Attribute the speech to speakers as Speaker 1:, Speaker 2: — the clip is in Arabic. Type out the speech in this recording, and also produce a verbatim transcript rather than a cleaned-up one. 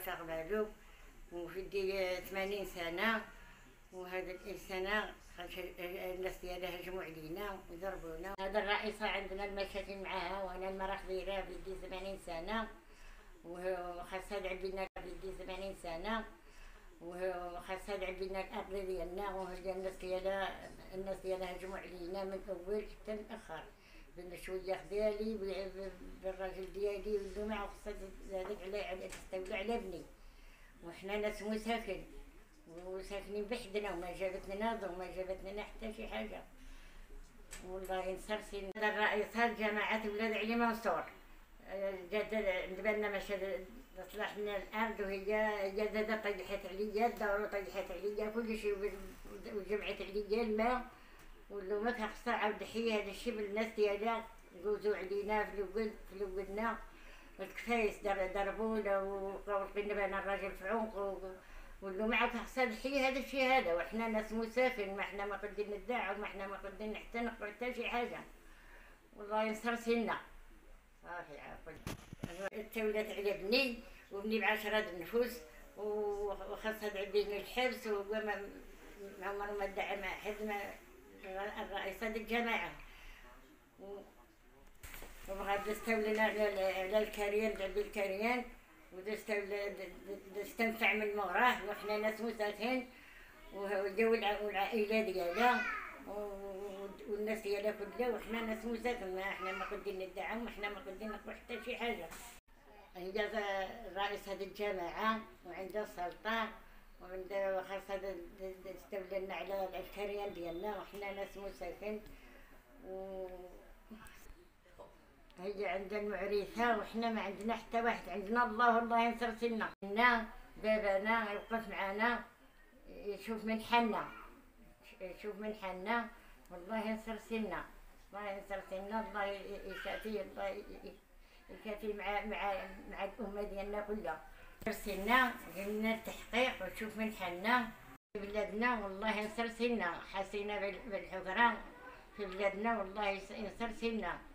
Speaker 1: فاق بالو، وفي دي ثمانين سنة، وهذا السنة الناس ديالها هجموا علينا وضربونا. هذا الرئيسة عندنا المشاكل معاها، وانا المرأة كبيرة في دي ثمانين سنة، وخاصها تعب لنا في دي ثمانين سنة، وخاصها تعب لنا الأرض ديالنا، وهي الناس ديالها الناس ديالها هجموا علينا من الأول حتى الآخر، بالشوية ديالي بالراجل ديالي والجماعة، وخاصها هذاك على تستولى على بني، وحنا ناس مساكن وساكنين بحدنا، وما جابت لنا ضو، وما جابت لنا حتى شي حاجه. والله ينصر سيدنا الرئيسة جماعة ولاد علي منصور، جات بالنا مشى تصلح لنا الارض، وهي هي زاده طيحت عليا الدار وطيحت عليا كل شيء، وجمعت عليا الماء، ولو ما خاصها عاود حي هذا الشيء بالناس ديالها، جوزوا علينا في الولد في ولدنا الكفايس ضربونا، وقلنا بنا الراجل في عنقه، ولو معك حصل حي هذا الشيء هذا، وحنا ناس مسافر، ما احنا ما قدرنا ندعوا، ما احنا ما قدرنا حتى نقول حتى شي حاجه. والله ينصر سينا صافي عافاك. تولات على بني، وبني بعشرة النفوس، وخاصها تعديني الحبس، وما عمره ما دعا مع حد، ما الرئيسة ديال الجماعه، وبغات تستولينا على الكريان تاع الكريان، وتستنفع من موراه، وحنا ناس مساكين، وجاو العائله ديالها والناس ديالها كلها، وحنا ناس مساكين، ما احنا ما قدرنا ندعوا، ما احنا ما قدرنا نقول حتى شي حاجه. هي رئيس هذه الجماعه وعندها السلطه، وعندها خاصها تستولي لنا على الكريان ديالنا، وحنا ناس مساكين، و هي عندنا المعرفة، وحنا ما عندنا حتى واحد، عندنا الله والله ينصر سينا. حنا بابانا يوقف معانا يشوف من حالنا، يشوف من حالنا، والله ينصر سينا، الله ينصر سينا، الله يكافي، الله يكافي مع مع مع الأمة ديالنا كلها. ينصر سينا، جبنا التحقيق وتشوف من حالنا في بلادنا، والله ينصر سينا، حسينا بالحكرة في بلادنا، والله ينصر سينا.